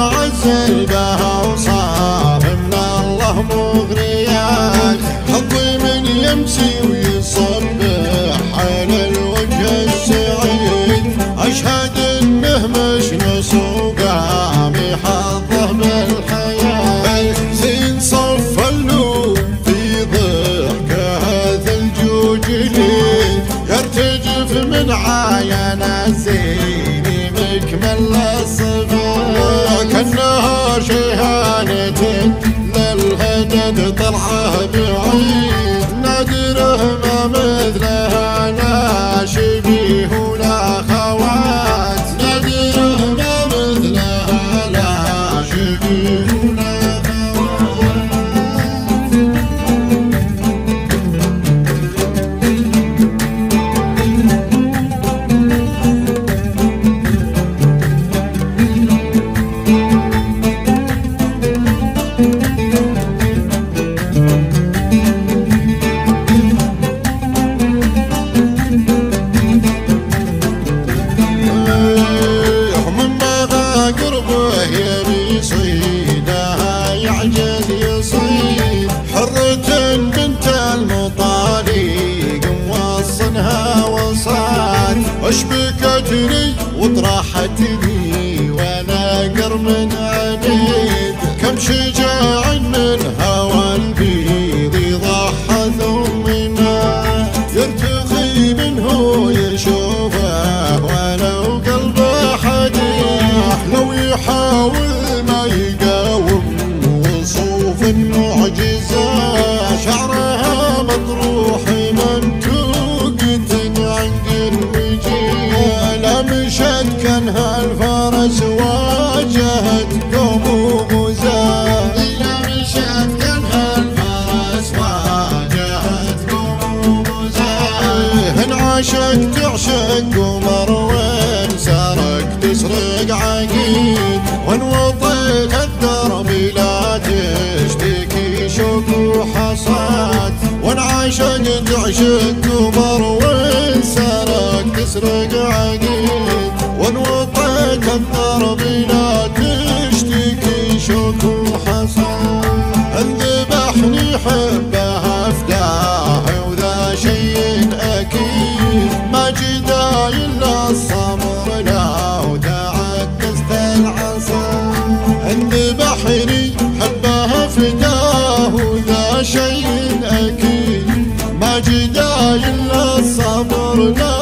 عزل بها وصار من الله مغريات. حظي من يمسي ويصبح على الوجه السعيد، أشهد انه مش نسوقه بحظه بالحياة. زين صف النور في ضحكه ثلج جليد، يرتجف من عاين الزين مكمل الصفات. كالنهار شيهانة للهدد طلعه بعيد، نادره ما مثلها لا شبيه ولا خوات. نادره ما مثلها لا شبيه ولا يبي صيدها يعجز يصيد. حرة بنت المطاليق موصنها وصار، اشبكتني وطرحتني وانا قرم عنيد. كم شجاع من هوى البيض يضحى ثم ما يرتخي منه يشوفه ولو قلبه حديح. لو يحاول ما يقاوم وصوف المعجزة، شعرها مطروح منتوقة عنق الوجيه. لا مشت كانها الفرس واجهت قوم وغزاة. لا مشت كانها الفرس واجهت قوم وغزاة. انعاشت تعشق قمر وين سارك تسرق عقيد. وان وطيت الدرب لا تشتكي شوك وحصاد. وان عاشق تعشق قمر وين سارك تسرق عقيد. وان وطيت الدرب لا تشتكي شوك وحصاد. انذبحني حبها فداه وذا شيء اكيد. ما جدا الا الصبر لو تعكست العصا. انذبحني حبها فداه وذا شيء اكيد. ما جدا الا الصبر لو